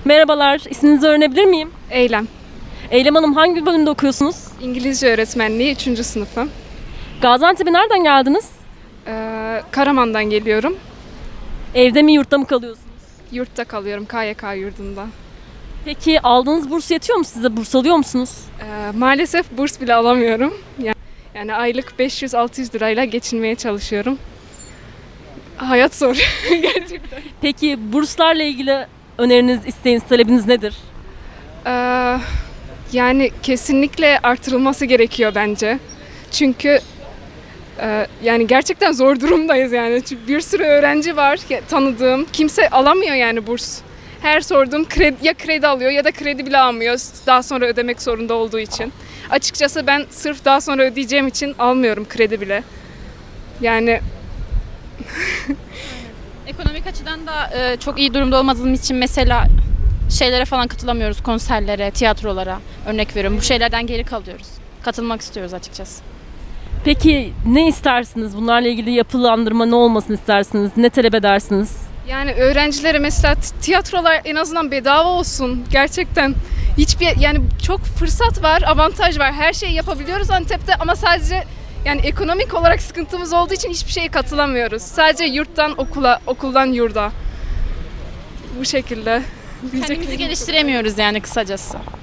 Merhabalar, isminizi öğrenebilir miyim? Eylem. Eylem Hanım hangi bölümde okuyorsunuz? İngilizce öğretmenliği 3. sınıfım. Gaziantep'e nereden geldiniz? Karaman'dan geliyorum. Evde mi yurtta mı kalıyorsunuz? Yurtta kalıyorum, KYK yurdunda. Peki aldığınız burs yetiyor mu size? Burs alıyor musunuz? Maalesef burs bile alamıyorum. Yani aylık 500-600 lirayla geçinmeye çalışıyorum. Hayat zor gerçekten. Peki burslarla ilgili öneriniz, isteğiniz, talebiniz nedir? Yani kesinlikle artırılması gerekiyor bence. Çünkü yani gerçekten zor durumdayız yani. Çünkü bir sürü öğrenci var tanıdığım. Kimse alamıyor yani burs. Her sorduğum kredi alıyor ya da kredi bile almıyor daha sonra ödemek zorunda olduğu için. Açıkçası ben sırf daha sonra ödeyeceğim için almıyorum kredi bile. Yani ekonomik açıdan da çok iyi durumda olmadığımız için mesela şeylere falan katılamıyoruz, konserlere, tiyatrolara örnek veriyorum. Bu şeylerden geri kalıyoruz. Katılmak istiyoruz açıkçası. Peki ne istersiniz? Bunlarla ilgili yapılandırma ne olmasını istersiniz? Ne talep edersiniz? yani öğrencilere mesela tiyatrolar en azından bedava olsun. Gerçekten yani çok fırsat var, avantaj var. Her şeyi yapabiliyoruz Antep'te ama sadece yani ekonomik olarak sıkıntımız olduğu için hiçbir şeye katılamıyoruz. Sadece yurttan okula, okuldan yurda. Bu şekilde. Kendimizi geliştiremiyoruz yani kısacası.